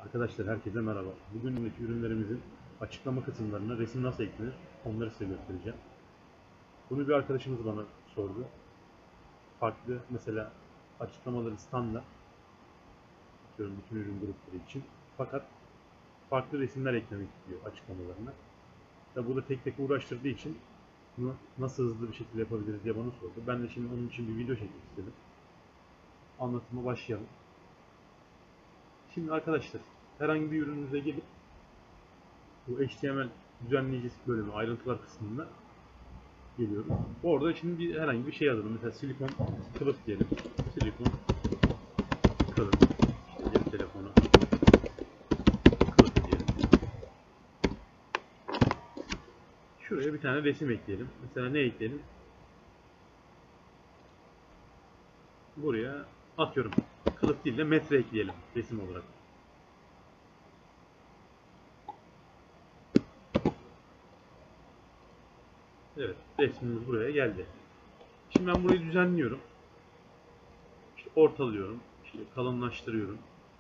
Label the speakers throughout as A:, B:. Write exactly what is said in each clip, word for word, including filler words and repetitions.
A: Arkadaşlar herkese merhaba. Bugünkü ürünlerimizin açıklama kısımlarına resim nasıl eklenir onları size göstereceğim. Bunu bir arkadaşımız bana sordu. Farklı mesela açıklamaları standart diyorum bütün ürün grupları için. Fakat farklı resimler eklemek istiyor açıklamalarına. Ve bu da tek tek uğraştırdığı için bunu nasıl hızlı bir şekilde yapabiliriz diye bana sordu. Ben de şimdi onun için bir video çekmek istedim. Anlatıma başlayalım. Şimdi arkadaşlar herhangi bir ürünümüze gelip bu H T M L düzenleyicisi bölümü ayrıntılar kısmında geliyoruz. Orada şimdi bir herhangi bir şey yazalım. Mesela silikon kılıf diyelim. Silikon kılıf. İşte cep telefonu kılıf diyelim. Şuraya bir tane resim ekleyelim. Mesela ne ekleyelim? Buraya atıyorum. Kılıf değil de metre ekleyelim resim olarak. Evet, resmimiz buraya geldi. Şimdi ben burayı düzenliyorum. İşte ortalıyorum. İşte kalınlaştırıyorum.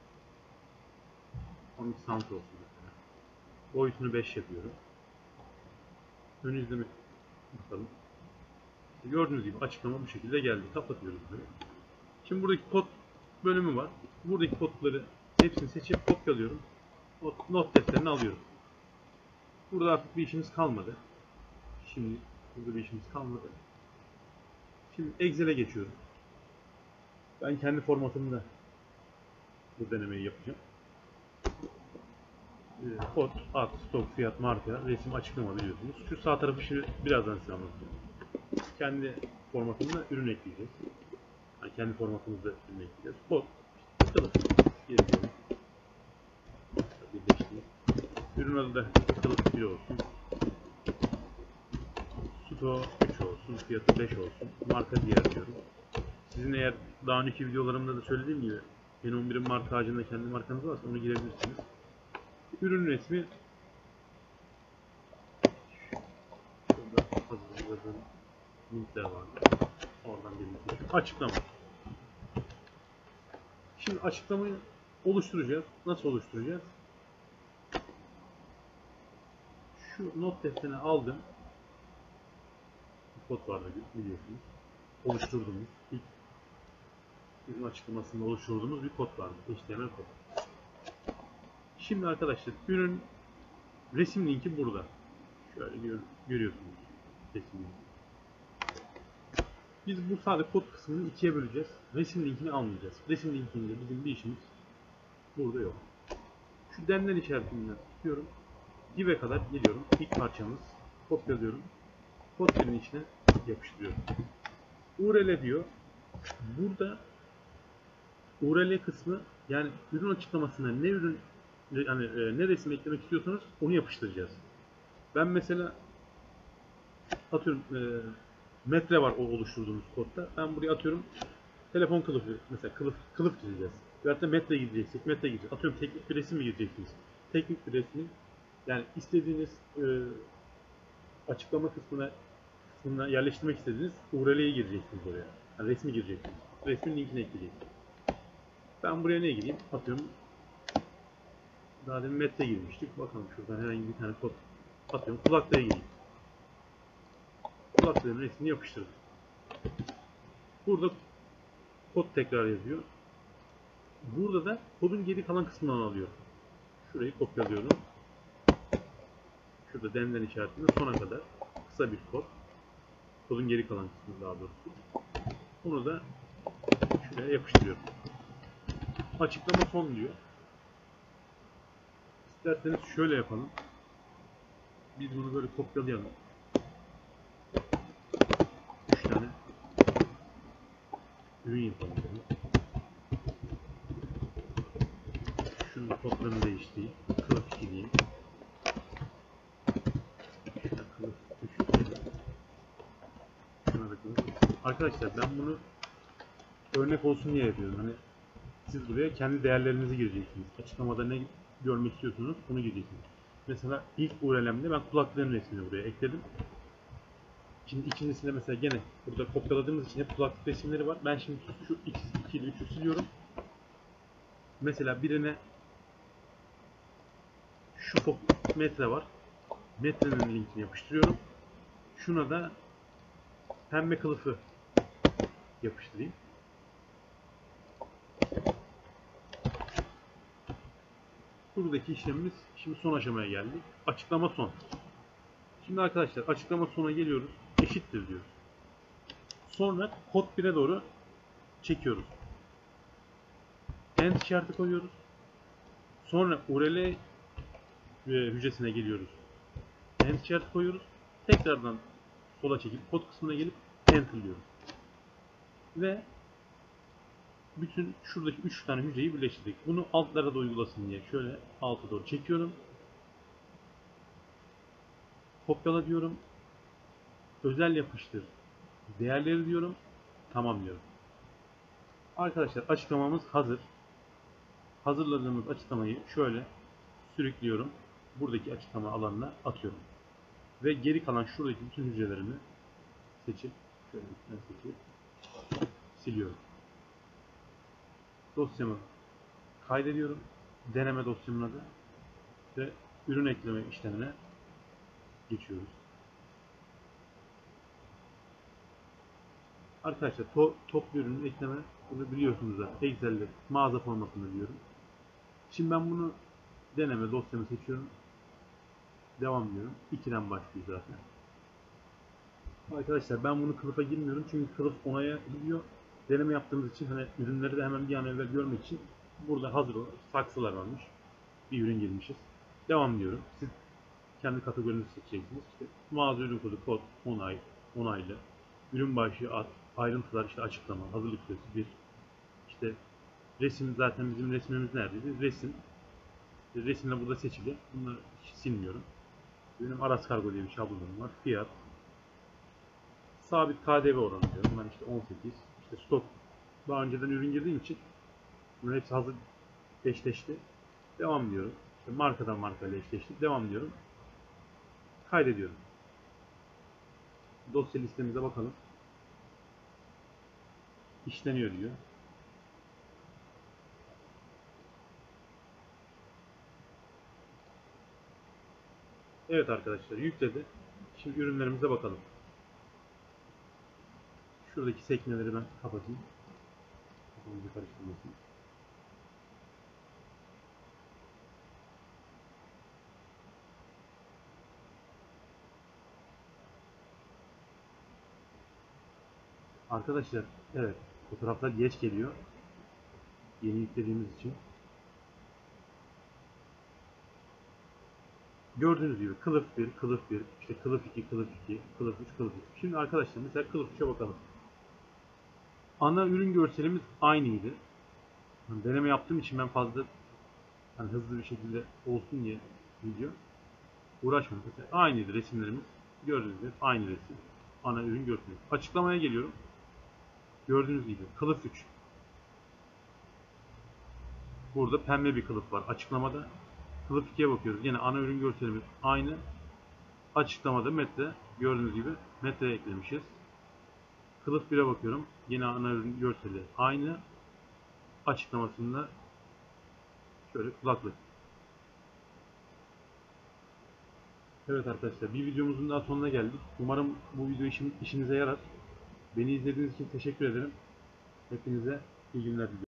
A: on iki santim olsun mesela. Boyutunu beş yapıyorum. Ön izleme bakalım. İşte gördüğünüz gibi açıklama bu şekilde geldi. Kapatıyoruz böyle. Şimdi buradaki kod bölümü var. Buradaki kodları hepsini seçip kopyalıyorum. Not defterini alıyorum. Burada artık bir işimiz kalmadı. Şimdi burada bir işimiz kalmadı. Şimdi Excel'e geçiyorum. Ben kendi formatımda bu denemeyi yapacağım. Kod, ad, stok, fiyat, marka, resim açıklama biliyorsunuz. Şu sağ tarafı şimdi birazdan size anlatacağım. Kendi formatımda ürün ekleyeceğiz. Yani kendi formatımızda ürün ekleyeceğiz. Kod, kılıf diyebiliyorum. Birleştireyim. Ürün adı da kılıf bir olsun. Sto üç olsun. Fiyatı beş olsun. Marka diğer diyorum. Sizin eğer daha önceki videolarımda da söylediğim gibi N on birin marka ağacında kendi markanız varsa onu girebilirsiniz. Ürün resmi şurada hazırladığım linkler var. Oradan birini seçiyorum. Açıklama. Şimdi açıklamayı oluşturacağız. Nasıl oluşturacağız? Şu not defterini aldım. Bir kod vardı biliyorsunuz. Oluşturduğumuz ilk ürün açıklamasında oluşturduğumuz bir kod vardı. H T M L kod. Şimdi arkadaşlar ürün resim linki burada. Şöyle gör, görüyorsunuz resim linki. Biz bu sadece kod kısmını ikiye böleceğiz. Resim linkini almayacağız. Resim linkinde bizim bir işimiz burada yok. Şu demler işaretinden tutuyorum. Dive kadar geliyorum. İlk parçamız. Kopyalıyorum. Kod birinin içine yapıştırıyorum. U R L diyor. Burada U R L kısmı yani ürün açıklamasına ne ürün yani e, ne resim eklemek istiyorsanız onu yapıştıracağız. Ben mesela atıyorum e, metre var o oluşturduğumuz kodda. Ben buraya atıyorum telefon kılıfı mesela kılıf kılıf gireceğiz. Veyahut da metre gireceksek metre gireceğiz. Atıyorum teknik bir resim mi gireceksiniz? Teknik bir resmi yani istediğiniz e, açıklama kısmına kısmına yerleştirmek istediğiniz U R L'yi gireceksiniz oraya. Yani resmi gireceksiniz. Resmin linkini ekleyeceksiniz. Ben buraya ne gireyim? Atıyorum daha demin metre girmiştik. Bakalım şuradan herhangi bir tane kod atıyorum. Kulaklığa gireyim. Kulaklığın resmini yapıştırdım. Burada kod tekrar yazıyor. Burada da kodun geri kalan kısmından alıyor. Şurayı kopyalıyorum. Şurada demlen işaretinde sona kadar kısa bir kod. Kodun geri kalan kısmı daha doğrusu. Bunu da şuraya yapıştırıyorum. Açıklama son diyor. İsterseniz şöyle yapalım. Biz bunu böyle kopyalayalım. üç tane ürün yapalım. Şunun kodlarını değiştireyim. Kılıf iki diyeyim. Kılıf üç diyelim. Şuna da kılıf. Arkadaşlar ben bunu örnek olsun diye yapıyorum. Hani siz buraya kendi değerlerinizi gireceksiniz. Açıklamada ne görmek istiyorsunuz onu gireceksiniz. Mesela ilk U R L'imde ben kulaklığın resmini buraya ekledim. Şimdi ikincisinde mesela gene burada kopyaladığımız için hep kulaklık resimleri var. Ben şimdi şu iki ile üçü siliyorum. Mesela birine şu fok- metre var. Metrenin linkini yapıştırıyorum. Şuna da pembe kılıfı yapıştırayım. Buradaki işlemimiz şimdi son aşamaya geldik. Açıklama son. Şimdi arkadaşlar açıklama sona geliyoruz. Eşittir diyoruz. Sonra kod bire doğru çekiyoruz. End işareti koyuyoruz. Sonra U R L hücresine geliyoruz. End işareti koyuyoruz. Tekrardan sola çekip kod kısmına gelip enter'lıyoruz. Ve bütün şuradaki üç tane hücreyi birleştirdik. Bunu altlara da uygulasın diye şöyle alta doğru çekiyorum. Kopyala diyorum. Özel yapıştır. Değerleri diyorum. Tamam diyorum. Arkadaşlar açıklamamız hazır. Hazırladığımız açıklamayı şöyle sürüklüyorum. Buradaki açıklama alanına atıyorum. Ve geri kalan şuradaki bütün hücrelerimi seçip şöyle üstten seçip siliyorum. Dosyamı kaydediyorum. Deneme dosyamın adı ve ürün ekleme işlemine geçiyoruz. Arkadaşlar to toplu ürün ekleme bunu biliyorsunuz da Excel'de mağaza formatında diyorum. Şimdi ben bunu deneme dosyamı seçiyorum. Devam diyorum. ikiden başlıyor zaten. Arkadaşlar ben bunu kılıfa girmiyorum çünkü kılıf onaya gidiyor. Deneme yaptığımız için hani ürünleri de hemen bir an evvel görmek için burada hazır olan saksılar varmış. Bir ürün girmişiz. Devam diyorum. Siz kendi kategorinizi seçeceksiniz. İşte mağaza ürün kodu kod onay, onaylı. Ürün başlığı ad, ayrıntılar işte açıklama, hazırlık süresi bir. İşte resim zaten bizim resmimiz neredeydi? Resim. Resimle burada seçili. Bunları hiç silmiyorum. Benim Aras Kargo diye bir şablonum var. Fiyat. Sabit K D V oranı diyorum. Ben işte on sekiz. İşte stok. Daha önceden ürün girdiğim için bunların hepsi hazır eşleşti. Devam diyorum. İşte markadan markayla eşleşti. Devam diyorum. Kaydediyorum. Dosya listemize bakalım. İşleniyor diyor. Evet arkadaşlar yükledi. Şimdi ürünlerimize bakalım. Şuradaki sekmeleri ben kapatayım. Kafamızı karıştırmasın. Arkadaşlar evet fotoğraflar geç geliyor. Yeni yüklediğimiz için. Gördüğünüz gibi kılıf bir, kılıf bir, işte kılıf iki, kılıf iki, kılıf üç, kılıf üç. Şimdi arkadaşlar mesela kılıf üçe bakalım. Ana ürün görselimiz aynıydı. Yani deneme yaptığım için ben fazla hani hızlı bir şekilde olsun diye video uğraşmadım. Mesela aynıydı resimlerimiz. Gördüğünüz gibi aynı resim. Ana ürün görseli. Açıklamaya geliyorum. Gördüğünüz gibi kılıf üç. Burada pembe bir kılıf var. Açıklamada kılıf ikiye bakıyoruz. Yine ana ürün görselimiz aynı. Açıklamada metre. Gördüğünüz gibi metre eklemişiz. Kılıf bire bakıyorum. Yine ana ürün görseli aynı. Açıklamasında şöyle kulaklık. Evet arkadaşlar bir videomuzun daha sonuna geldik. Umarım bu video işin, işinize yarar. Beni izlediğiniz için teşekkür ederim. Hepinize iyi günler diliyorum.